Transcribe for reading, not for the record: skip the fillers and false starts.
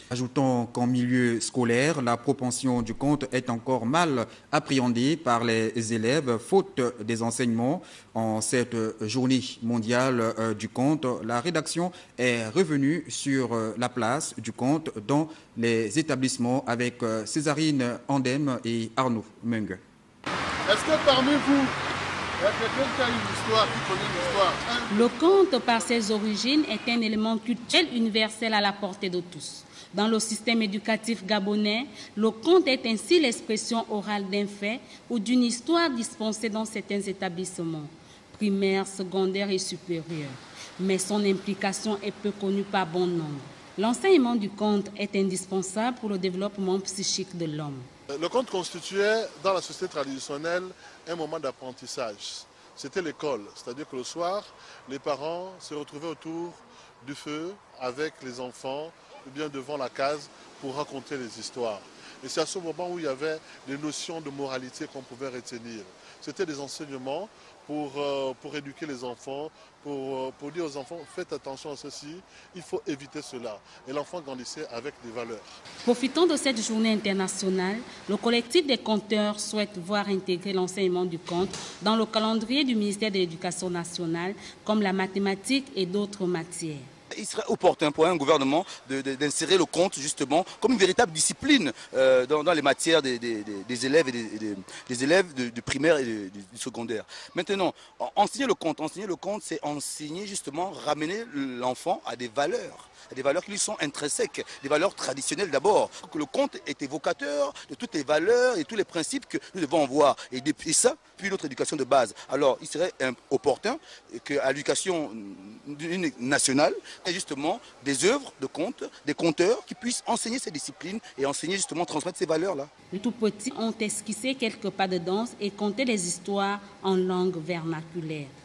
Ajoutons qu'en milieu scolaire, la propension du conte est encore mal appréhendée par les élèves, faute des enseignements. En cette journée mondiale du conte, la rédaction est revenue sur la place du conte dans les établissements avec Césarine Andem et Arnaud Mung. Est-ce que parmi vous, il y a quelqu'un qui a une histoire, qui connaît une histoire? Le conte, par ses origines, est un élément culturel universel à la portée de tous. Dans le système éducatif gabonais, le conte est ainsi l'expression orale d'un fait ou d'une histoire dispensée dans certains établissements, primaires, secondaires et supérieurs. Mais son implication est peu connue par bon nombre. L'enseignement du conte est indispensable pour le développement psychique de l'homme. Le conte constituait, dans la société traditionnelle, un moment d'apprentissage. C'était l'école, c'est-à-dire que le soir, les parents se retrouvaient autour du feu avec les enfants, ou bien devant la case pour raconter les histoires. Et c'est à ce moment où il y avait des notions de moralité qu'on pouvait retenir. C'était des enseignements pour éduquer les enfants, pour dire aux enfants, faites attention à ceci, il faut éviter cela. Et l'enfant grandissait avec des valeurs. Profitant de cette journée internationale, le collectif des conteurs souhaite voir intégrer l'enseignement du conte dans le calendrier du ministère de l'Éducation nationale, comme la mathématique et d'autres matières. Il serait opportun pour un gouvernement d'insérer le conte justement comme une véritable discipline dans les matières des élèves et des élèves du primaire et du secondaire. Maintenant, enseigner le conte, c'est enseigner justement, ramener l'enfant à des valeurs qui lui sont intrinsèques, des valeurs traditionnelles d'abord. Le conte est évocateur de toutes les valeurs et tous les principes que nous devons voir. Et depuis ça, puis notre éducation de base. Alors, il serait opportun qu'à l'éducation nationale, il y ait justement des œuvres de contes, des conteurs qui puissent enseigner ces disciplines et enseigner justement, transmettre ces valeurs-là. Les tout petits ont esquissé quelques pas de danse et conté des histoires en langue vernaculaire.